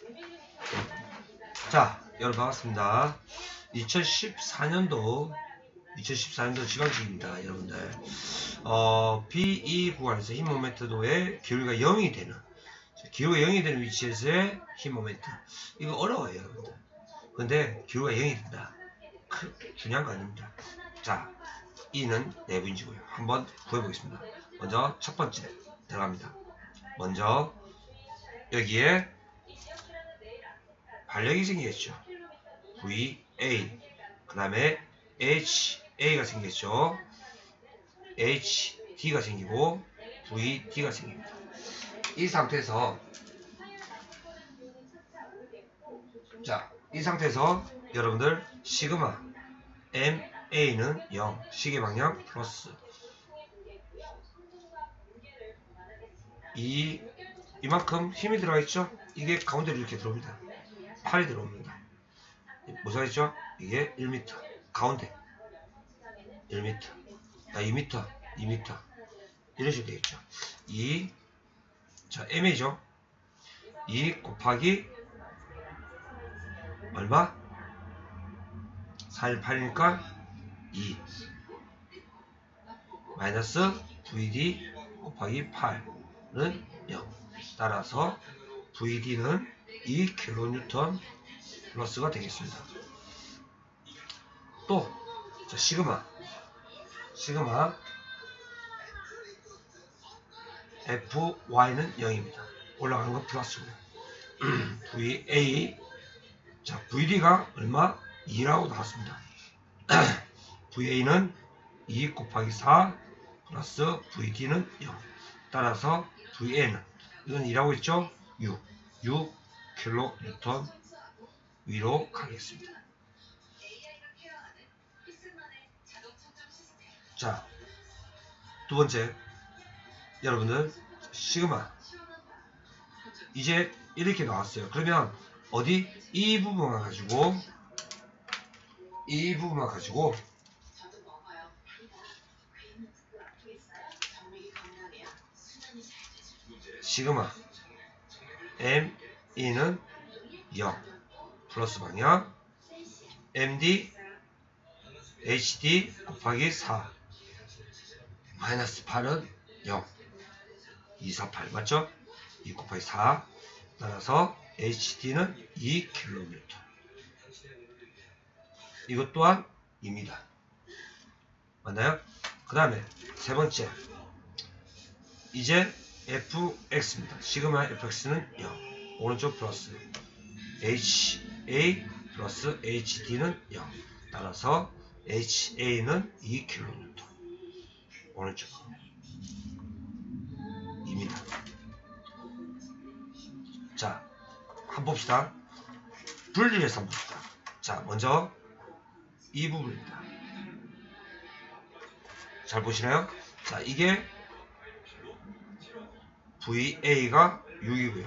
자, 여러분 반갑습니다. 2014년도 지방식입니다, 여러분들. B2 구간에서 힘 모멘트도의 기울기가 0이 되는, 기울기가 0이 되는 위치에서의 힘 모멘트. 이거 어려워요, 여러분들. 근데 기울기가 0이 된다. 중요한 거 아닙니다. 자, E는 내부인지고요. 한번 구해보겠습니다. 먼저 첫 번째 들어갑니다. 먼저 여기에 반력이 생기겠죠. VA, 그 다음에 HA가 생기겠죠. HD가 생기고 VD가 생깁니다. 이 상태에서 여러분들 시그마 MA는 0, 시계 방향 플러스 이만큼 힘이 들어가 있죠. 이게 가운데로 이렇게 들어옵니다. 팔이 들어옵니다. 무슨 있죠? 이게 1m, 가운데 1m, 2m, 2m 이런 식으로 되어있죠. 자, MA죠. 2 곱하기 얼마? 418이니까 2 마이너스 VD 곱하기 8은 0. 따라서 VD는 2kN 플러스가 되겠습니다. 또 자, 시그마 FY는 0입니다. 올라가는 건 플러스고요. VA, 자, VD가 얼마? 2라고 나왔습니다. VA는 2 곱하기 4 플러스 VD는 0. 따라서 VA는 이건 2라고 했죠? 6kN 위로 가겠습니다. 자, 두 번째, 여러분들 시그마 이제 이렇게 나왔어요. 그러면 어디? 이 부분만 가지고 시그마 ME는 0 플러스 방향 MD HD 곱하기 4 마이너스 8은 0 248 맞죠? 2 곱하기 4 따라서 HD는 2kN. 이것 또한 2입니다. 맞나요? 그 다음에 세 번째, 이제 FX입니다. 시그마 FX는 0 오른쪽 플러스 HA 플러스 HD는 0 따라서 HA는 2kN 오른쪽 2입니다. 자, 한번 봅시다. 분리해서 한번 봅시다. 자, 먼저 이 부분입니다. 잘 보시나요? 자, 이게 VA가 6이고요.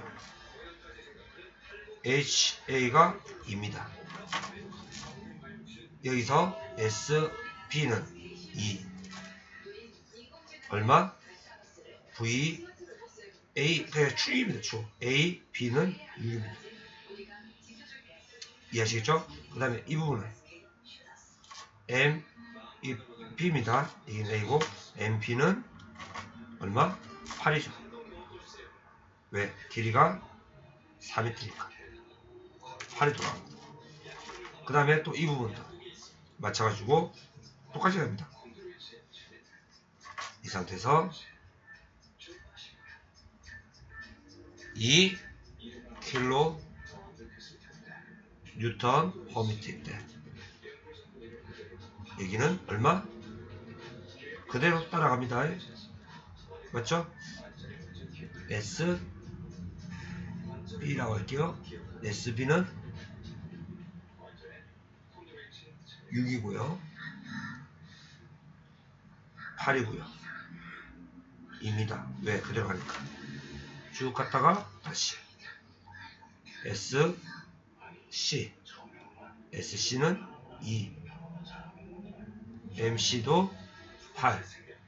HA가 2입니다. 여기서 SB는 2. 얼마? VA, 그냥 축입니다. 축. A, B는 6입니다. 이해하시겠죠? 그 다음에 이 부분은 M, 이 B입니다. 이게 A고, MP는 얼마? 8이죠. 왜? 길이가 4m니까 8이 돌아갑니다. 그 다음에 또 이 부분도 맞춰가지고 똑같이 갑니다. 이 상태에서 2kN 홈미터인데 여기는 얼마? 그대로 따라갑니다. 맞죠? SB라고 할게요. SB는 6이고요. 8이고요. 2입니다. 왜? 그대로 가니까. 쭉 갔다가 다시 SC는 2, MC도 8,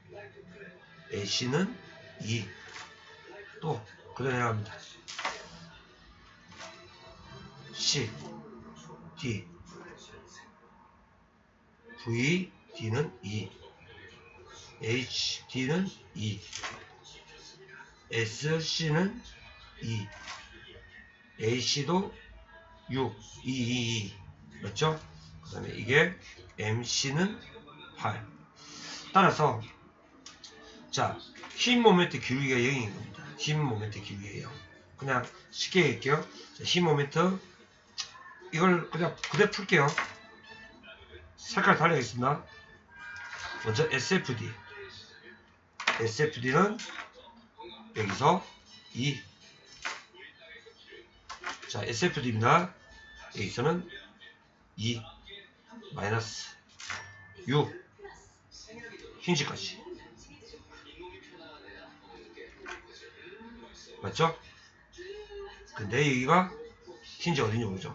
AC는 2. 또 그대로 내려갑니다. H, D, V, D는 2, H, D는 2, S, C는 2, AC도 6, 2, 맞죠? 그 다음에 이게 MC는 8. 따라서 자, 힘 모멘트 기울기가 0인 겁니다. 힘 모멘트 기울기가 0. 그냥 쉽게 얘기할게요. 자, 힘 모멘트 이걸 그냥 그대로 풀게요. 색깔 달려있습니다. 먼저 SFD. SFD는 여기서 2. 자, SFD입니다. 여기서는 2 마이너스 6 힌지까지. 맞죠? 근데 여기가 힌지 어디냐 보죠.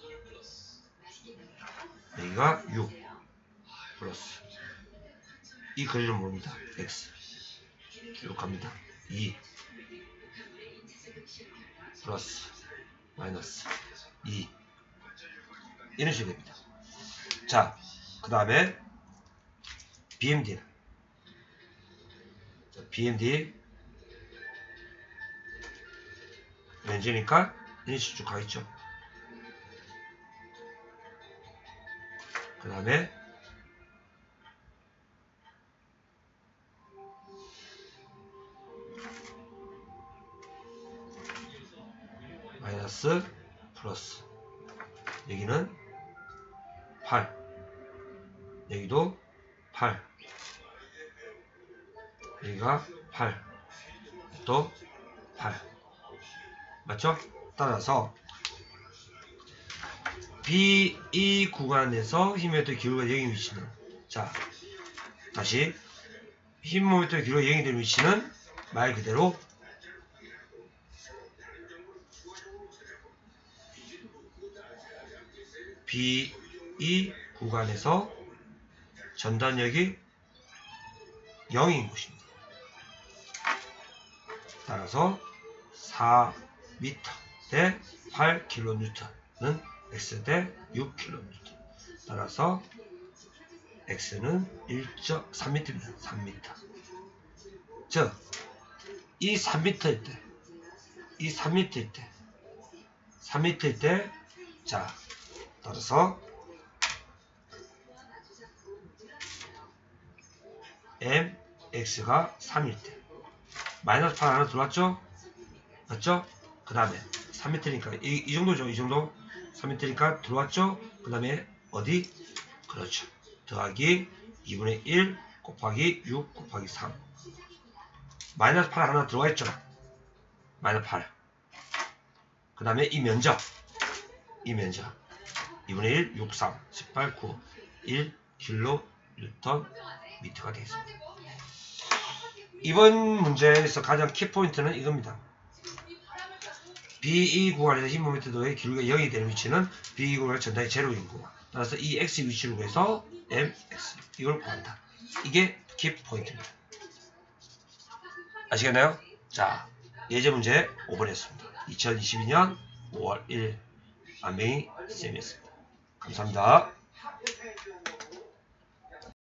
여기가 6 플러스 이 거리는 뭡니다. X 쭉 갑니다. 2 플러스 마이너스 2 이런 식으로 됩니다. 자, 그 다음에 BMD는 BMD 렌즈니까 이런 식으로 쭉 가있죠. 그 다음에 마이너스 플러스 여기는 8 여기도 8 여기가 8 또 8 맞죠? 따라서 B2 구간에서 힘 모멘트 기울기가 0인 위치는 자 다시 힘 모멘트 기울기가 0이 되는 위치는 말 그대로 B2 구간에서 전단력이 0인 곳입니다. 따라서 4m 대 8kN는 X 대 6kN. 따라서 X는 1.3m입니다. 3m. 즉, 이 3m일 때, 이 3m일 때, 3m일 때, 자, 따라서 MX가 3일 때, 마이너스 8 하나 들어왔죠? 맞죠? 그 다음에 3m니까 이 정도죠. 이 정도 3m니까 들어왔죠? 그 다음에 어디? 그렇죠. 더하기 2분의 1 곱하기 6 곱하기 3 마이너스 8 하나 들어와 있죠? 마이너스 8 그 다음에 이 면적 2분의 1 6 3 18 9 1 킬로 뉴턴 미터가 되겠습니다. 이번 문제에서 가장 키포인트는 이겁니다. B2 구간에서 힘 모멘트도의 기울기가 0이 되는 위치는 B2 구간의 전단이 제로인 구간. 따라서 이 X 위치로 해서 MX 이걸 구한다. 이게 키포인트입니다. 아시겠나요? 자, 예제 문제 5번이었습니다. 2022년 5월 1일 안명희 쌤이었습니다. 감사합니다.